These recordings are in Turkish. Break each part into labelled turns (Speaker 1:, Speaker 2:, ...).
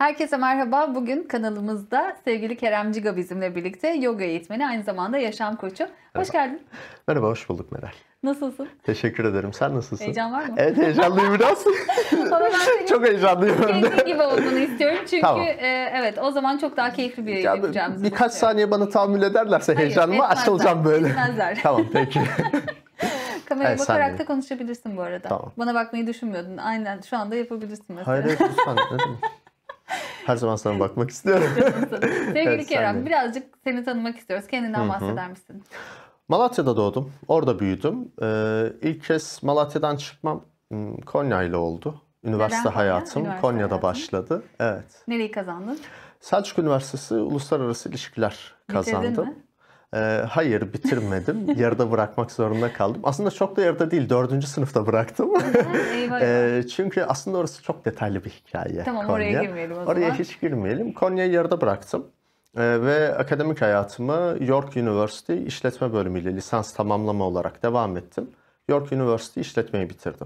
Speaker 1: Herkese merhaba. Bugün kanalımızda sevgili Kerem Ciga bizimle birlikte, yoga eğitmeni, aynı zamanda yaşam koçu. Hoş
Speaker 2: Merhaba.
Speaker 1: geldin.
Speaker 2: Merhaba, hoş bulduk Meral.
Speaker 1: Nasılsın?
Speaker 2: Teşekkür ederim. Sen nasılsın?
Speaker 1: Heyecan var mı?
Speaker 2: Evet, heyecanlıyım biraz.
Speaker 1: Ama ben senin
Speaker 2: Çok heyecanlıyım hem de.
Speaker 1: kendi gibi olmanı istiyorum. Çünkü
Speaker 2: Tamam.
Speaker 1: Evet, o zaman çok daha keyifli bir
Speaker 2: Ya,
Speaker 1: yapacağımızı
Speaker 2: birkaç saniye bana tahammül ederlerse
Speaker 1: Hayır,
Speaker 2: heyecanıma
Speaker 1: etmezler,
Speaker 2: açılacağım böyle.
Speaker 1: etmezler.
Speaker 2: Tamam, peki.
Speaker 1: Kameraya
Speaker 2: Evet,
Speaker 1: bakarak
Speaker 2: saniye.
Speaker 1: da konuşabilirsin bu arada.
Speaker 2: Tamam.
Speaker 1: Bana bakmayı düşünmüyordun. Aynen şu anda yapabilirsin mesela.
Speaker 2: Hayır, lütfen. Ne demek? Her zaman sana bakmak istiyorum.
Speaker 1: Sevgili
Speaker 2: Evet,
Speaker 1: Kerem,
Speaker 2: saniye.
Speaker 1: birazcık seni tanımak istiyoruz. Kendinden bahseder misin?
Speaker 2: Malatya'da doğdum. Orada büyüdüm. İlk kez Malatya'dan çıkmam Konya ile oldu. Üniversite
Speaker 1: Konya?
Speaker 2: hayatım
Speaker 1: Üniversite
Speaker 2: Konya'da
Speaker 1: hayatın.
Speaker 2: başladı. Evet.
Speaker 1: Nereyi kazandın?
Speaker 2: Selçuk Üniversitesi Uluslararası İlişkiler
Speaker 1: Bitirdin
Speaker 2: kazandım.
Speaker 1: mi?
Speaker 2: Hayır, bitirmedim. Yarıda bırakmak zorunda kaldım. Aslında çok da yarıda değil, 4. sınıfta bıraktım.
Speaker 1: Eyvah eyvah.
Speaker 2: Çünkü aslında orası çok detaylı bir hikaye.
Speaker 1: Tamam,
Speaker 2: Konya.
Speaker 1: oraya girmeyelim o zaman.
Speaker 2: Oraya hiç girmeyelim. Konya'yı yarıda bıraktım. Ve akademik hayatımı York University İşletme bölümüyle lisans tamamlama olarak devam ettim. York University İşletmeyi bitirdim.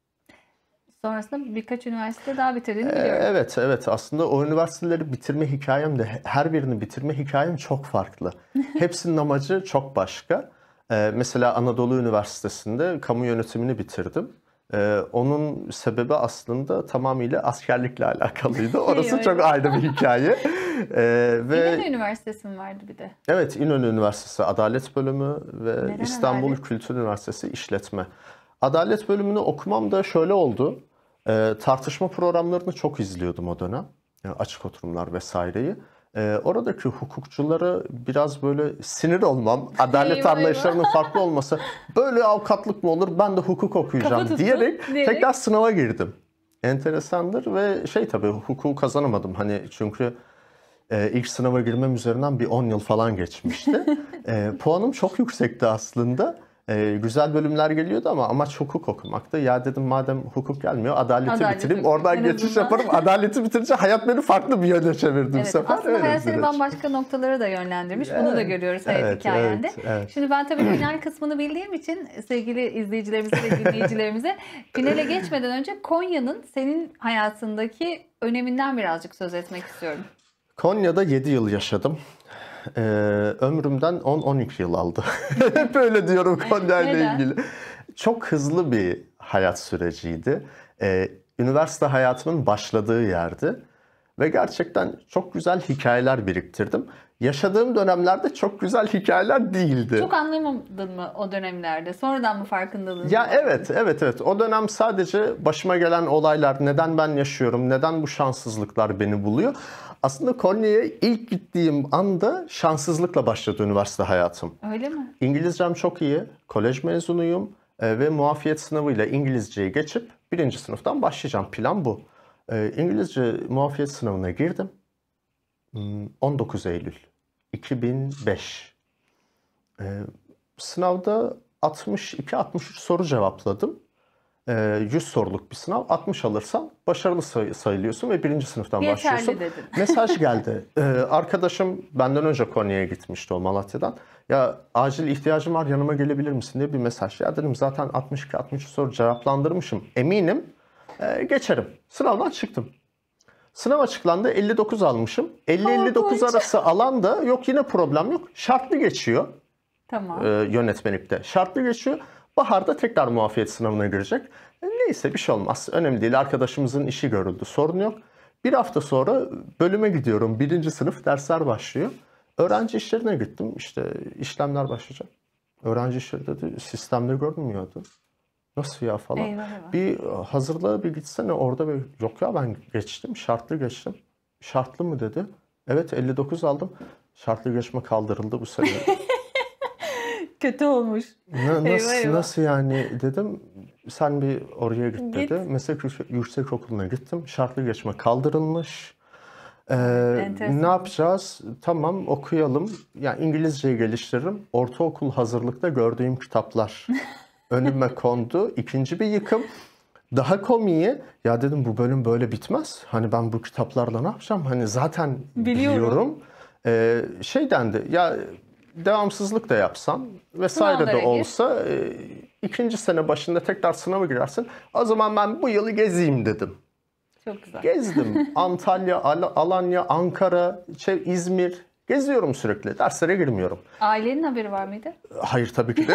Speaker 1: Sonrasında birkaç üniversite daha bitirdiğini biliyorum.
Speaker 2: Evet. Aslında o üniversiteleri bitirme hikayem de her birini bitirme hikayem çok farklı. Hepsinin amacı çok başka. Mesela Anadolu Üniversitesi'nde kamu yönetimini bitirdim. Onun sebebi aslında tamamıyla askerlikle alakalıydı. Orası çok ayrı bir hikaye.
Speaker 1: İnönü Üniversitesi mi vardı bir de?
Speaker 2: Evet, İnönü Üniversitesi Adalet Bölümü ve
Speaker 1: Neden
Speaker 2: İstanbul
Speaker 1: adalet?
Speaker 2: Kültür Üniversitesi İşletme. Adalet bölümünü okumam da şöyle oldu. Tartışma programlarını çok izliyordum o dönem. Yani açık oturumlar vesaireyi. Oradaki hukukçulara biraz böyle sinir olmam, adalet
Speaker 1: Eyvah,
Speaker 2: anlayışlarının farklı olması, böyle avukatlık mı olur, ben de hukuk okuyacağım
Speaker 1: Kafa tuttun,
Speaker 2: diyerek
Speaker 1: diyerek.
Speaker 2: tekrar sınava girdim. Enteresandır ve tabii hukuku kazanamadım. Hani çünkü ilk sınava girmem üzerinden bir 10 yıl falan geçmişti. Puanım çok yüksekti aslında. Güzel bölümler geliyordu ama amaç hukuk okumaktı. Ya dedim madem hukuk gelmiyor, adaleti bitireyim. Oradan
Speaker 1: en
Speaker 2: geçiş
Speaker 1: azından.
Speaker 2: yaparım. Adaleti bitirince hayat beni farklı bir yöne çevirdi bu
Speaker 1: Evet,
Speaker 2: sefer.
Speaker 1: aslında
Speaker 2: Öyle
Speaker 1: hayat
Speaker 2: bir
Speaker 1: seni
Speaker 2: süreç.
Speaker 1: bambaşka noktalara da yönlendirmiş. Bunu da görüyoruz hayat hikayende.
Speaker 2: Evet.
Speaker 1: Şimdi ben tabii final kısmını bildiğim için sevgili izleyicilerimize ve dinleyicilerimize finale geçmeden önce Konya'nın senin hayatındaki öneminden birazcık söz etmek istiyorum.
Speaker 2: Konya'da 7 yıl yaşadım. Ömrümden 10-12 yıl aldı. Hep öyle diyorum Konya ile
Speaker 1: Neden?
Speaker 2: ilgili. Çok hızlı bir hayat süreciydi. Üniversite hayatımın başladığı yerdi. Ve gerçekten çok güzel hikayeler biriktirdim. Yaşadığım dönemlerde çok güzel hikayeler değildi.
Speaker 1: Çok anlamadın mı o dönemlerde? Sonradan mı farkındalığın?
Speaker 2: Ya evet. O dönem sadece başıma gelen olaylar, neden ben yaşıyorum, neden bu şanssızlıklar beni buluyor. Aslında Konya'ya ilk gittiğim anda şanssızlıkla başladı üniversite hayatım.
Speaker 1: Öyle mi?
Speaker 2: İngilizcem çok iyi, kolej mezunuyum ve muafiyet sınavıyla İngilizceyi geçip 1. sınıftan başlayacağım. Plan bu. İngilizce muafiyet sınavına girdim. 19 Eylül 2005. Sınavda 62-63 soru cevapladım. 100 soruluk bir sınav. 60 alırsan başarılı sayılıyorsun ve 1. sınıftan
Speaker 1: Yeterli
Speaker 2: başlıyorsun.
Speaker 1: dedin.
Speaker 2: Mesaj geldi. Arkadaşım benden önce Konya'ya gitmişti o Malatya'dan. Ya acil ihtiyacım var, yanıma gelebilir misin diye bir mesaj. Ya dedim zaten 62-63 soru cevaplandırmışım. Eminim geçerim. Sınavdan çıktım. Sınav açıklandı, 59 almışım. 50-59
Speaker 1: Korkunç.
Speaker 2: arası alan da yok, yine problem yok. Şartlı geçiyor
Speaker 1: Tamam.
Speaker 2: yönetmelikte. Şartlı geçiyor. Baharda tekrar muafiyet sınavına girecek. Neyse, bir şey olmaz. Önemli değil. Arkadaşımızın işi görüldü. Sorun yok. Bir hafta sonra bölüme gidiyorum. 1. sınıf dersler başlıyor. Öğrenci işlerine gittim. İşte işlemler başlayacak. Öğrenci işleri dedi, sistemde görünmüyordu. Nasıl ya falan.
Speaker 1: Eyvah eyvah.
Speaker 2: Bir hazırlığa bir gitsene, orada bir yok ya ben geçtim, şartlı geçtim. Şartlı mı dedi. Evet, 59 aldım. Şartlı geçme kaldırıldı bu sene.
Speaker 1: Kötü olmuş. Eyvah.
Speaker 2: Nasıl yani dedim. Sen bir oraya git dedi.
Speaker 1: Git.
Speaker 2: Meslek yüksekokuluna gittim. Şartlı geçme kaldırılmış.
Speaker 1: Enteresan.
Speaker 2: Ne yapacağız? Tamam, okuyalım. Yani İngilizceyi geliştiririm. Ortaokul hazırlıkta gördüğüm kitaplar önüme kondu. İkinci bir yıkım. Daha komiği, ya dedim bu bölüm böyle bitmez. Hani ben bu kitaplarla ne yapacağım? Hani zaten biliyorum. Dendi ya, devamsızlık da yapsan vesaire de
Speaker 1: Sınavlara gir.
Speaker 2: olsa 2. sene başında tekrar sınava girersin. O zaman ben bu yılı gezeyim dedim.
Speaker 1: Çok güzel.
Speaker 2: Gezdim. Antalya, Alanya, Ankara, İzmir. Geziyorum sürekli. Derslere girmiyorum.
Speaker 1: Ailenin haberi var mıydı?
Speaker 2: Hayır tabii ki de.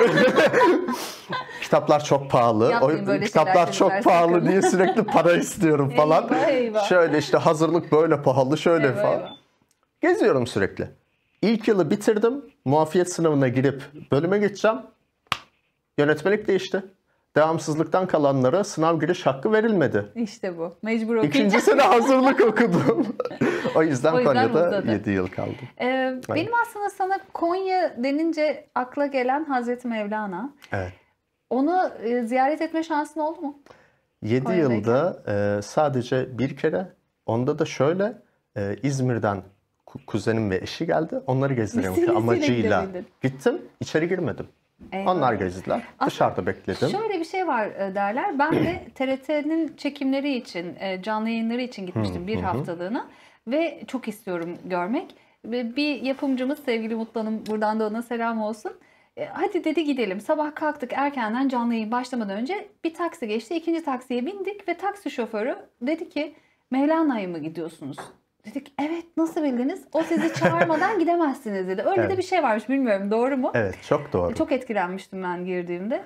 Speaker 2: Kitaplar çok pahalı.
Speaker 1: Yapmayın böyle
Speaker 2: Kitaplar
Speaker 1: şeyler
Speaker 2: çok
Speaker 1: çocuklar,
Speaker 2: pahalı
Speaker 1: sakın.
Speaker 2: diye sürekli para istiyorum falan.
Speaker 1: Eyvah, eyvah.
Speaker 2: Şöyle işte hazırlık böyle pahalı, şöyle
Speaker 1: Eyvah,
Speaker 2: falan.
Speaker 1: eyvah.
Speaker 2: Geziyorum sürekli. İlk yılı bitirdim. Muafiyet sınavına girip bölüme geçeceğim. Yönetmelik değişti. Devamsızlıktan kalanlara sınav giriş hakkı verilmedi.
Speaker 1: İşte bu. Mecbur okuyacağım.
Speaker 2: İkinci sene hazırlık okudum. O yüzden Konya'da
Speaker 1: uzadı.
Speaker 2: 7 yıl kaldım.
Speaker 1: Benim aslında sana Konya denince akla gelen Hazreti Mevlana.
Speaker 2: Evet.
Speaker 1: Onu ziyaret etme şansın oldu mu?
Speaker 2: 7
Speaker 1: Konya'dayken.
Speaker 2: yılda sadece bir kere, onda da şöyle İzmir'den kuzenim ve eşi geldi. Onları gezdireyim
Speaker 1: Vesilesiyle
Speaker 2: amacıyla
Speaker 1: gidebildin.
Speaker 2: gittim. İçeri girmedim.
Speaker 1: Eyvah.
Speaker 2: Onlar gezdiler. Dışarıda bekledim.
Speaker 1: Şöyle bir şey var derler. Ben de TRT'nin çekimleri için, canlı yayınları için gitmiştim bir haftalığına. Ve çok istiyorum görmek. Ve bir yapımcımız sevgili Mutlu Hanım, buradan da ona selam olsun. Hadi dedi gidelim. Sabah kalktık erkenden, canlı yayın başlamadan önce bir taksi geçti. İkinci taksiye bindik ve taksi şoförü dedi ki Mevlana'ya mı gidiyorsunuz? Dedik evet, nasıl bildiniz? O sizi çağırmadan gidemezsiniz dedi. Öyle de bir şey varmış, bilmiyorum doğru mu?
Speaker 2: Evet, çok doğru.
Speaker 1: Çok etkilenmiştim ben girdiğimde.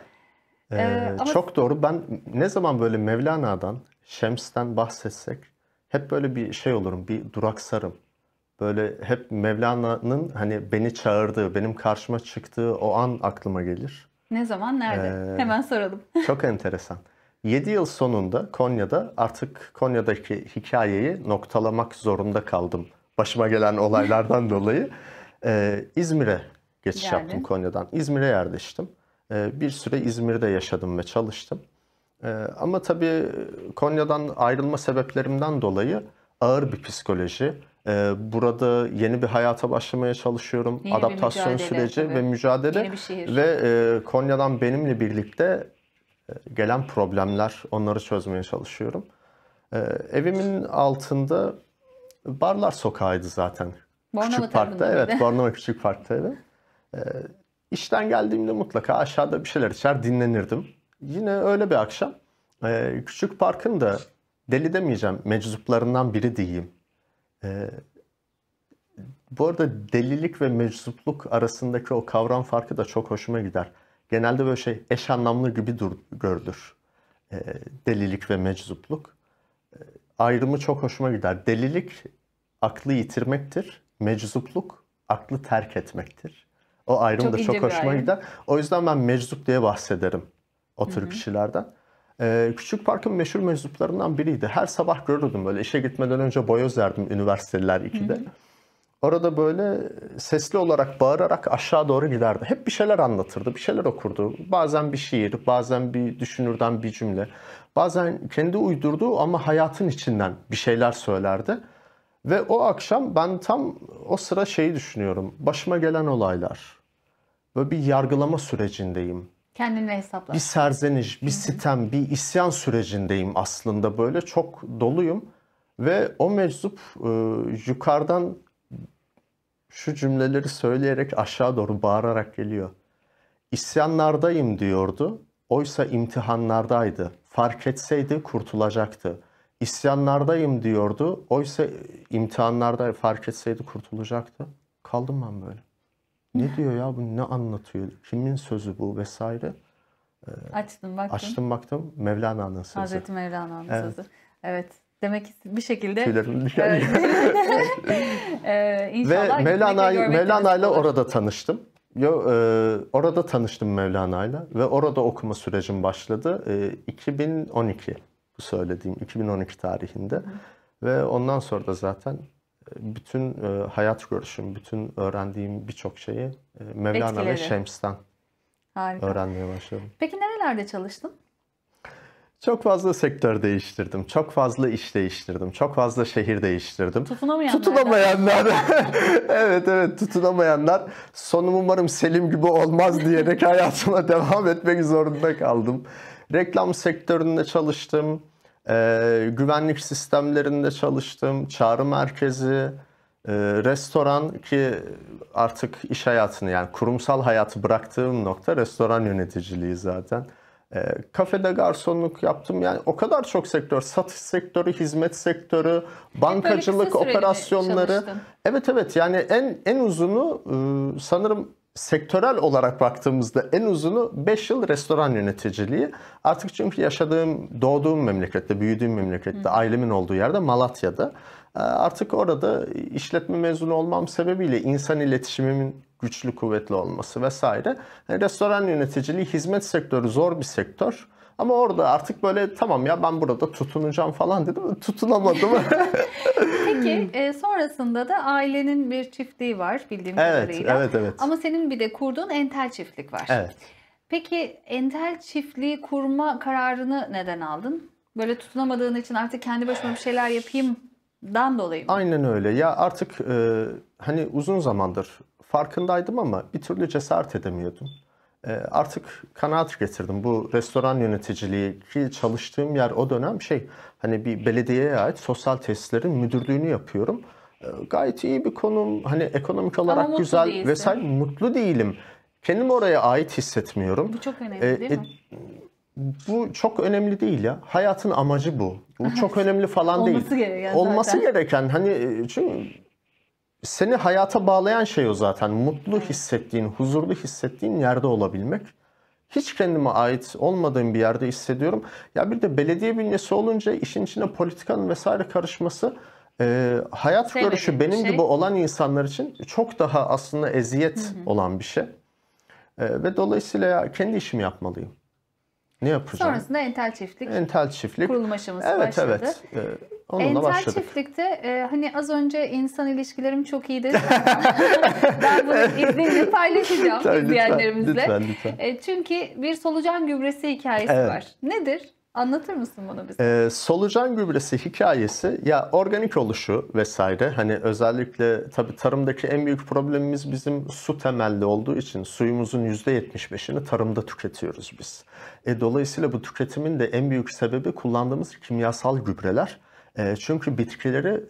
Speaker 1: Ama
Speaker 2: Çok doğru. Ben ne zaman böyle Mevlana'dan, Şems'ten bahsetsek hep böyle bir şey olurum, bir duraksarım. Böyle hep Mevlana'nın hani beni çağırdığı, benim karşıma çıktığı o an aklıma gelir.
Speaker 1: ne zaman, nerede? Hemen soralım.
Speaker 2: Çok enteresan. 7 yıl sonunda Konya'da artık Konya'daki hikayeyi noktalamak zorunda kaldım. Başıma gelen olaylardan dolayı. İzmir'e geçiş
Speaker 1: Geldin.
Speaker 2: yaptım Konya'dan. İzmir'e yerleştim. Bir süre İzmir'de yaşadım ve çalıştım. Ama tabii Konya'dan ayrılma sebeplerimden dolayı ağır bir psikoloji. Burada yeni bir hayata başlamaya çalışıyorum.
Speaker 1: Yeni bir
Speaker 2: Adaptasyon
Speaker 1: mücadele,
Speaker 2: süreci
Speaker 1: tabii.
Speaker 2: ve mücadele.
Speaker 1: Yeni bir şehir.
Speaker 2: Ve Konya'dan benimle birlikte gelen problemler, onları çözmeye çalışıyorum. Evimin altında Barlar Sokağı'ydı zaten.
Speaker 1: Bornova
Speaker 2: Küçük parkta,
Speaker 1: tarafında
Speaker 2: evet,
Speaker 1: mıydı?
Speaker 2: Bornova Küçük Park'ta evi. İşten geldiğimde mutlaka aşağıda bir şeyler içer dinlenirdim. Yine öyle bir akşam. Küçük Park'ın da deli demeyeceğim, meczuplarından biri diyeyim. Bu arada delilik ve meczupluk arasındaki o kavram farkı da çok hoşuma gider. Genelde böyle şey eş anlamlı gibi görülür. Delilik ve meczupluk. Ayrımı çok hoşuma gider. Delilik aklı yitirmektir. Meczupluk aklı terk etmektir. O ayrım
Speaker 1: Çok
Speaker 2: da
Speaker 1: ince
Speaker 2: çok
Speaker 1: bir
Speaker 2: hoşuma
Speaker 1: ayrım.
Speaker 2: gider. O yüzden ben meczup diye bahsederim o tür kişilerden. Küçük Park'ın meşhur meczuplarından biriydi. Her sabah görürdüm böyle. İşe gitmeden önce boyoz yerdim üniversiteliler 2'de. Orada böyle sesli olarak bağırarak aşağı doğru giderdi. Hep bir şeyler anlatırdı, bir şeyler okurdu. Bazen bir şiir, bazen bir düşünürden bir cümle. Bazen kendi uydurduğu ama hayatın içinden bir şeyler söylerdi. Ve o akşam ben tam o sıra şeyi düşünüyorum. Başıma gelen olaylar. Böyle bir yargılama sürecindeyim.
Speaker 1: Kendinle hesapla.
Speaker 2: Bir serzeniş, bir sitem, bir isyan sürecindeyim aslında böyle. Çok doluyum. Ve o meczup yukarıdan şu cümleleri söyleyerek aşağı doğru bağırarak geliyor. İsyanlardayım diyordu. Oysa imtihanlardaydı. Fark etseydi kurtulacaktı. İsyanlardayım diyordu. Oysa imtihanlarda fark etseydi kurtulacaktı. Kaldım ben böyle. Ne diyor ya bu, ne anlatıyor? Kimin sözü bu vesaire?
Speaker 1: Açtım baktım.
Speaker 2: Açtım baktım, Mevlana'nın sözü.
Speaker 1: Hazreti Mevlana'nın
Speaker 2: Evet.
Speaker 1: sözü. Evet. Demek ki bir şekilde
Speaker 2: Tüylerim diken diken.
Speaker 1: inşallah
Speaker 2: Ve
Speaker 1: gitmek ve görmek
Speaker 2: Mevlana'yla
Speaker 1: nasip olur.
Speaker 2: orada tanıştım. Orada tanıştım Mevlana'yla ve orada okuma sürecim başladı. 2012 bu söylediğim 2012 tarihinde. Ve ondan sonra da zaten bütün hayat görüşüm, bütün öğrendiğim birçok şeyi Mevlana ve
Speaker 1: Etkiledi.
Speaker 2: Şems'ten
Speaker 1: Harika.
Speaker 2: öğrenmeye başladım.
Speaker 1: Peki nerelerde çalıştın?
Speaker 2: Çok fazla sektör değiştirdim. Çok fazla iş değiştirdim. Çok fazla şehir değiştirdim. Tutunamayanlar. Evet, tutunamayanlar. Sonum umarım Selim gibi olmaz diyerek hayatıma devam etmek zorunda kaldım. Reklam sektöründe çalıştım. Güvenlik sistemlerinde çalıştım. Çağrı merkezi, restoran, ki artık iş hayatını, yani kurumsal hayatı bıraktığım nokta restoran yöneticiliği zaten. Kafede garsonluk yaptım. Yani o kadar çok sektör, satış sektörü, hizmet sektörü,
Speaker 1: Hep böyle
Speaker 2: bankacılık
Speaker 1: kısa süreli mi
Speaker 2: operasyonları.
Speaker 1: çalıştın?
Speaker 2: Evet yani en uzunu sanırım sektörel olarak baktığımızda en uzunu 5 yıl restoran yöneticiliği. Artık çünkü doğduğum memlekette, büyüdüğüm memlekette, ailemin olduğu yerde Malatya'da. Artık orada işletme mezunu olmam sebebiyle insan iletişimimin güçlü kuvvetli olması vesaire. Yani restoran yöneticiliği, hizmet sektörü zor bir sektör. Ama orada artık böyle tamam ya ben burada tutunacağım falan dedim. Tutunamadım.
Speaker 1: Peki sonrasında da ailenin bir çiftliği var bildiğim
Speaker 2: Evet,
Speaker 1: kadarıyla.
Speaker 2: evet.
Speaker 1: Ama senin bir de kurduğun entel çiftlik var.
Speaker 2: Evet.
Speaker 1: Peki entel çiftliği kurma kararını neden aldın? Böyle tutunamadığın için artık kendi başıma bir şeyler yapayımdan dolayı mı?
Speaker 2: Aynen öyle. Ya artık hani uzun zamandır farkındaydım ama bir türlü cesaret edemiyordum. Artık kanaat getirdim. Bu restoran yöneticiliği ki çalıştığım yer o dönem hani bir belediyeye ait sosyal tesislerin müdürlüğünü yapıyorum. Gayet iyi bir konum. Hani ekonomik olarak
Speaker 1: mutlu
Speaker 2: güzel
Speaker 1: değilsin.
Speaker 2: vesaire. Mutlu değilim. Kendimi oraya ait hissetmiyorum.
Speaker 1: Bu çok önemli değil mi?
Speaker 2: Bu çok önemli değil ya. Hayatın amacı bu. Bu çok önemli falan değil.
Speaker 1: Olması gereken
Speaker 2: Olması
Speaker 1: zaten.
Speaker 2: gereken hani çünkü seni hayata bağlayan şey o zaten. Mutlu hissettiğin, huzurlu hissettiğin yerde olabilmek. Hiç kendime ait olmadığım bir yerde hissediyorum. Ya bir de belediye bünyesi olunca işin içine politikanın vesaire karışması hayat
Speaker 1: Sevmediğin
Speaker 2: görüşü
Speaker 1: bir
Speaker 2: benim
Speaker 1: şey.
Speaker 2: gibi olan insanlar için çok daha aslında eziyet olan bir şey. Ve dolayısıyla ya kendi işimi yapmalıyım. Ne yapacağım?
Speaker 1: Sonrasında entel çiftlik
Speaker 2: Entel çiftlik.
Speaker 1: kurulum aşaması
Speaker 2: Evet
Speaker 1: başladı.
Speaker 2: evet. Onunla
Speaker 1: Entel
Speaker 2: başladık.
Speaker 1: çiftlikte hani az önce insan ilişkilerim çok iyidir. Ben bunu izninle paylaşacağım
Speaker 2: Tabii,
Speaker 1: izleyenlerimizle.
Speaker 2: lütfen.
Speaker 1: Çünkü bir solucan gübresi hikayesi
Speaker 2: Evet.
Speaker 1: var. Nedir? Anlatır mısın bunu bize?
Speaker 2: Solucan gübresi hikayesi ya organik oluşu vesaire hani özellikle tabii tarımdaki en büyük problemimiz bizim su temelli olduğu için suyumuzun %75'ini tarımda tüketiyoruz biz. Dolayısıyla bu tüketimin de en büyük sebebi kullandığımız kimyasal gübreler. Çünkü bitkileri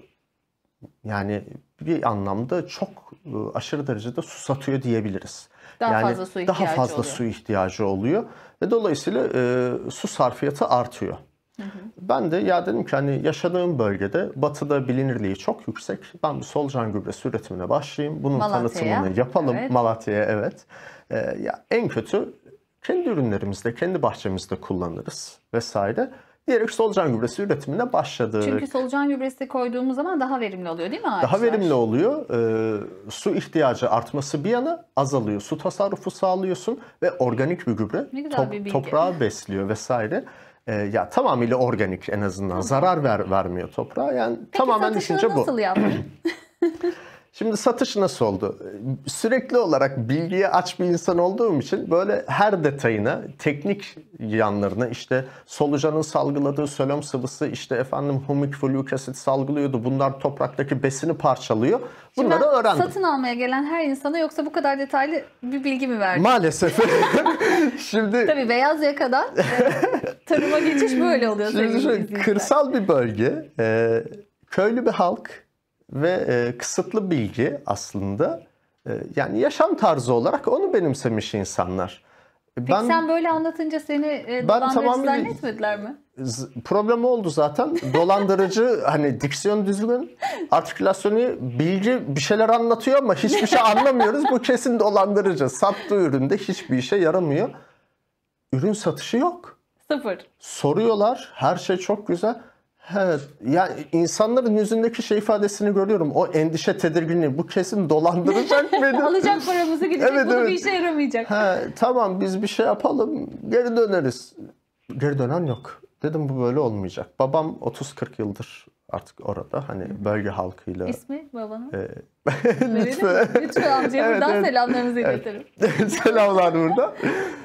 Speaker 2: yani bir anlamda çok aşırı derecede susatıyor diyebiliriz.
Speaker 1: Daha
Speaker 2: Yani
Speaker 1: fazla su
Speaker 2: daha
Speaker 1: ihtiyacı
Speaker 2: fazla
Speaker 1: oluyor.
Speaker 2: su ihtiyacı oluyor ve dolayısıyla su sarfiyatı artıyor. Ben de ya dedim ki hani yaşadığım bölgede batıda bilinirliği çok yüksek. Ben bu solucan gübresi üretimine başlayayım. Bunun
Speaker 1: Malatya'ya,
Speaker 2: tanıtımını yapalım.
Speaker 1: evet.
Speaker 2: Malatya'ya evet. Ya en kötü kendi ürünlerimizde, kendi bahçemizde kullanırız vesaire. Diyerek solucan gübresi üretimine başladık.
Speaker 1: Çünkü solucan gübresi koyduğumuz zaman daha verimli oluyor değil mi ağaçlar?
Speaker 2: Daha verimli oluyor. Su ihtiyacı artması bir yana azalıyor. Su tasarrufu sağlıyorsun ve organik bir gübre
Speaker 1: Ne güzel bir bilgi.
Speaker 2: toprağı besliyor vesaire. Ya tamamıyla organik en azından. Zarar vermiyor toprağa. Yani
Speaker 1: Peki
Speaker 2: tamamen
Speaker 1: satışını
Speaker 2: düşünce bu.
Speaker 1: nasıl yaptın?
Speaker 2: Şimdi satış nasıl oldu? Sürekli olarak bilgiye aç bir insan olduğum için böyle her detayına, teknik yanlarına işte solucanın salgıladığı solom sıvısı işte efendim humik fluik asit salgılıyordu. Bunlar topraktaki besini parçalıyor.
Speaker 1: Şimdi
Speaker 2: Bunları
Speaker 1: ben
Speaker 2: öğrendim.
Speaker 1: satın almaya gelen her insana yoksa bu kadar detaylı bir bilgi mi verdin?
Speaker 2: Maalesef. Şimdi
Speaker 1: Tabii beyaz yakadan tarıma geçiş böyle oluyor.
Speaker 2: Şimdi
Speaker 1: sevgili
Speaker 2: şöyle,
Speaker 1: izleyiciler.
Speaker 2: kırsal bir bölge, köylü bir halk ve kısıtlı bilgi aslında. Yani yaşam tarzı olarak onu benimsemiş insanlar.
Speaker 1: Peki sen böyle anlatınca seni dolandırıcı
Speaker 2: tamamıyla-
Speaker 1: zannetmediler mi?
Speaker 2: Problem oldu zaten. Dolandırıcı hani diksiyon düzgün, artikülasyonu bilgi bir şeyler anlatıyor ama hiçbir şey anlamıyoruz. Bu kesin dolandırıcı. Sattığı üründe hiçbir işe yaramıyor. Ürün satışı yok.
Speaker 1: Sıfır.
Speaker 2: Soruyorlar. Her şey çok güzel. Evet. Yani insanların yüzündeki şey ifadesini görüyorum. O endişe, tedirginliği. Bu kesin dolandıracak beni.
Speaker 1: Alacak paramızı gidecek.
Speaker 2: Evet,
Speaker 1: Bunu
Speaker 2: evet.
Speaker 1: bir işe yaramayacak.
Speaker 2: Tamam biz bir şey yapalım. Geri döneriz. Geri dönen yok. Dedim bu böyle olmayacak. Babam 30-40 yıldır artık orada. Hani bölge halkıyla.
Speaker 1: İsmi babanın?
Speaker 2: Lütfen.
Speaker 1: Lütfen amcaya
Speaker 2: Evet,
Speaker 1: buradan
Speaker 2: evet.
Speaker 1: selamlarımızı iletelim.
Speaker 2: Selamlar burada.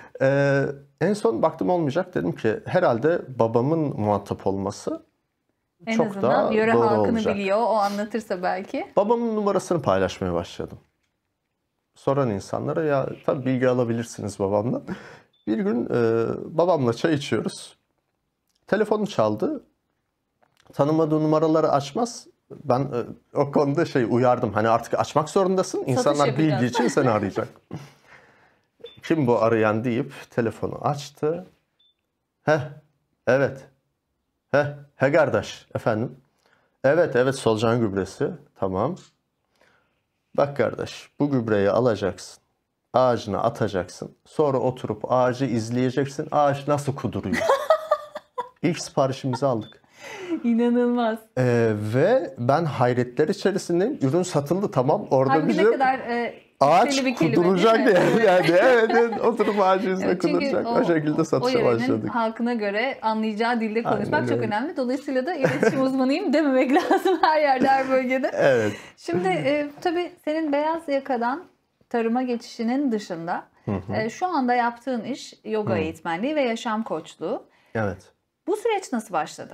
Speaker 2: En son baktım olmayacak. Dedim ki herhalde babamın muhatap olması
Speaker 1: En
Speaker 2: çok
Speaker 1: azından
Speaker 2: daha
Speaker 1: yöre
Speaker 2: doğru
Speaker 1: halkını
Speaker 2: olacak.
Speaker 1: biliyor. O anlatırsa belki.
Speaker 2: Babamın numarasını paylaşmaya başladım. Soran insanlara ya tabii bilgi alabilirsiniz babamla. Bir gün babamla çay içiyoruz. Telefonu çaldı. Tanımadığı numaraları açmaz. Ben o konuda uyardım. Hani artık açmak zorundasın. İnsanlar bilgi
Speaker 1: yapacağız.
Speaker 2: için seni arayacak. Kim bu arayan deyip telefonu açtı. Heh, evet. He kardeş, efendim. Evet, solucan gübresi. Tamam. Bak kardeş, bu gübreyi alacaksın. Ağacına atacaksın. Sonra oturup ağacı izleyeceksin. Ağaç nasıl kuduruyor. İlk siparişimizi aldık.
Speaker 1: İnanılmaz.
Speaker 2: Ve ben hayretler içerisindeyim. Ürün satıldı, tamam. Orada
Speaker 1: Halbuki
Speaker 2: bize
Speaker 1: ne kadar
Speaker 2: ağaç
Speaker 1: bir kelime,
Speaker 2: kuduracak
Speaker 1: değil mi?
Speaker 2: yani. Evet, oturup ağacın üzerine
Speaker 1: Çünkü
Speaker 2: kuduracak. O şekilde
Speaker 1: o
Speaker 2: satışa
Speaker 1: yörenin
Speaker 2: başladık.
Speaker 1: halkına göre anlayacağı dilde konuşmak
Speaker 2: Aynen
Speaker 1: çok
Speaker 2: öyle.
Speaker 1: önemli. Dolayısıyla da iletişim uzmanıyım dememek lazım her yerde, her bölgede.
Speaker 2: Evet.
Speaker 1: Şimdi tabii senin beyaz yakadan tarıma geçişinin dışında şu anda yaptığın iş yoga eğitmenliği ve yaşam koçluğu.
Speaker 2: Evet.
Speaker 1: Bu süreç nasıl başladı?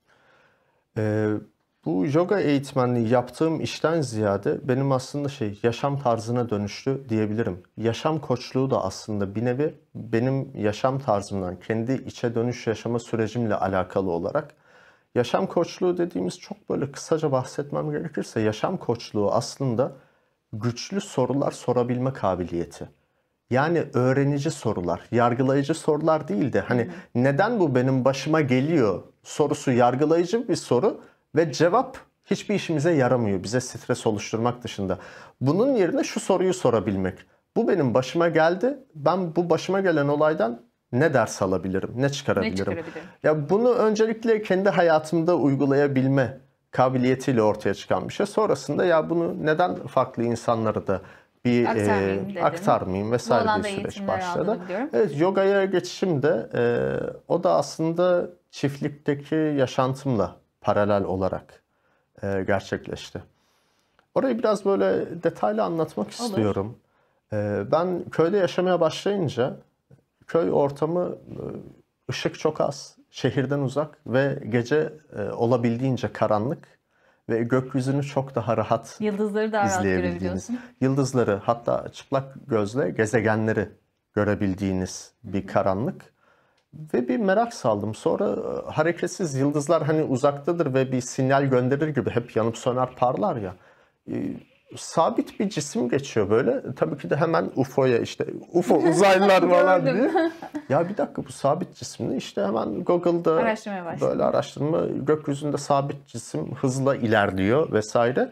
Speaker 2: Bu yoga eğitmenliği yaptığım işten ziyade benim aslında yaşam tarzına dönüştü diyebilirim. Yaşam koçluğu da aslında bir nevi benim yaşam tarzımdan, kendi içe dönüş yaşama sürecimle alakalı olarak. Yaşam koçluğu dediğimiz, çok böyle kısaca bahsetmem gerekirse, yaşam koçluğu aslında güçlü sorular sorabilme kabiliyeti. Yani öğrenici sorular, yargılayıcı sorular değil de hani neden bu benim başıma geliyor sorusu yargılayıcı bir soru ve cevap hiçbir işimize yaramıyor, bize stres oluşturmak dışında. Bunun yerine şu soruyu sorabilmek. Bu benim başıma geldi. Ben bu başıma gelen olaydan ne ders alabilirim, ne çıkarabilirim? Ya bunu öncelikle kendi hayatımda uygulayabilme kabiliyetiyle ortaya çıkan bir şey. Sonrasında ya bunu neden farklı insanlara da bir aktarmayayım vesaire bir süreç başladı. Evet, yogaya geçişim de o da aslında çiftlikteki yaşantımla paralel olarak gerçekleşti. Orayı biraz böyle detaylı anlatmak istiyorum. Ben köyde yaşamaya başlayınca köy ortamı, ışık çok az, şehirden uzak ve gece olabildiğince karanlık. Ve gökyüzünü çok daha rahat
Speaker 1: Yıldızları daha rahat
Speaker 2: izleyebildiğiniz,
Speaker 1: görebiliyorsun.
Speaker 2: yıldızları, hatta çıplak gözle gezegenleri görebildiğiniz bir karanlık. Ve bir merak saldım. Sonra hareketsiz yıldızlar hani uzaktadır ve bir sinyal gönderir gibi hep yanıp söner, parlar ya. Sabit bir cisim geçiyor böyle. Tabii ki de hemen UFO'ya, işte UFO uzaylılar falan diye. Ya bir dakika, bu sabit cisimli, işte hemen Google'da böyle araştırma, gökyüzünde sabit cisim hızla ilerliyor vesaire.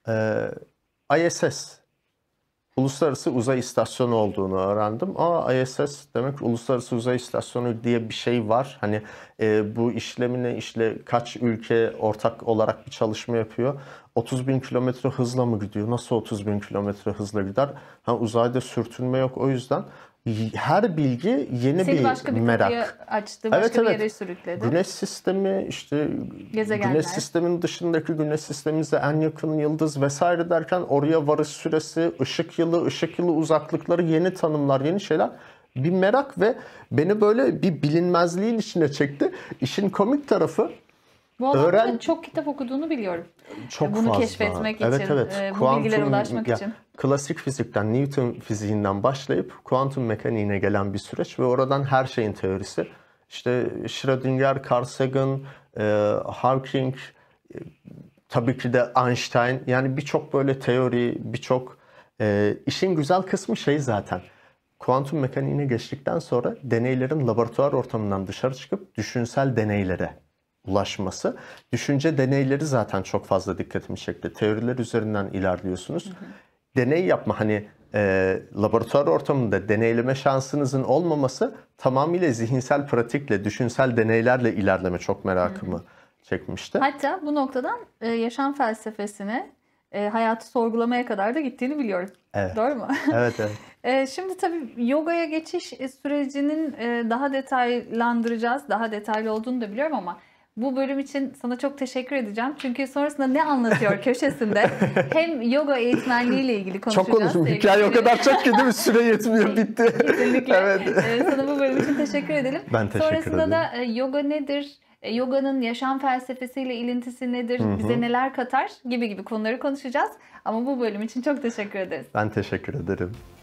Speaker 2: ISS, Uluslararası Uzay İstasyonu olduğunu öğrendim. ISS demek Uluslararası Uzay İstasyonu diye bir şey var. Hani bu işlemine işte kaç ülke ortak olarak bir çalışma yapıyor. 30.000 kilometre hızla mı gidiyor? Nasıl 30.000 kilometre hızla gider? Uzayda sürtünme yok, o yüzden. Her bilgi yeni
Speaker 1: Seni
Speaker 2: bir
Speaker 1: başka bir
Speaker 2: merak.
Speaker 1: Açtı, başka bir yere sürükledi.
Speaker 2: Güneş sistemi, işte
Speaker 1: gezegenler,
Speaker 2: Güneş sistemin dışındaki güneş sistemimize en yakın yıldız vesaire derken oraya varış süresi, ışık yılı uzaklıkları, yeni tanımlar, yeni şeyler. Bir merak ve beni böyle bir bilinmezliğin içine çekti. İşin komik tarafı,
Speaker 1: bu alanda çok kitap okuduğunu biliyorum.
Speaker 2: Çok
Speaker 1: bunu
Speaker 2: fazla.
Speaker 1: keşfetmek için,
Speaker 2: Evet.
Speaker 1: bu bilgilere ulaşmak için.
Speaker 2: Klasik fizikten, Newton fiziğinden başlayıp kuantum mekaniğine gelen bir süreç ve oradan her şeyin teorisi. İşte Schrödinger, Carl Sagan, Hawking, tabii ki de Einstein. Yani birçok böyle teori, birçok işin güzel kısmı zaten. Kuantum mekaniğine geçtikten sonra deneylerin laboratuvar ortamından dışarı çıkıp düşünsel deneylere ulaşması. Düşünce deneyleri zaten çok fazla dikkatimi çekti. Teoriler üzerinden ilerliyorsunuz. Deney yapma, laboratuvar ortamında deneyleme şansınızın olmaması, tamamıyla zihinsel pratikle, düşünsel deneylerle ilerleme çok merakımı çekmişti.
Speaker 1: Hatta bu noktadan yaşam felsefesine, hayatı sorgulamaya kadar da gittiğini biliyorum.
Speaker 2: Evet.
Speaker 1: Doğru mu?
Speaker 2: Evet.
Speaker 1: Şimdi tabii yogaya geçiş sürecinin daha detaylandıracağız. Daha detaylı olduğunu da biliyorum ama bu bölüm için sana çok teşekkür edeceğim. Çünkü sonrasında ne anlatıyor köşesinde hem yoga eğitmenliğiyle ilgili konuşacağız.
Speaker 2: Çok konuştum. Hikaye o kadar çok ki değil mi? Süre yetmiyor. Bitti.
Speaker 1: Kesinlikle.
Speaker 2: Evet.
Speaker 1: Sana bu bölüm için teşekkür edelim.
Speaker 2: Ben teşekkür ederim.
Speaker 1: Sonrasında da yoga nedir? Yoga'nın yaşam felsefesiyle ilintisi nedir? Bize neler katar? Gibi konuları konuşacağız. Ama bu bölüm için çok teşekkür ederiz.
Speaker 2: Ben teşekkür ederim.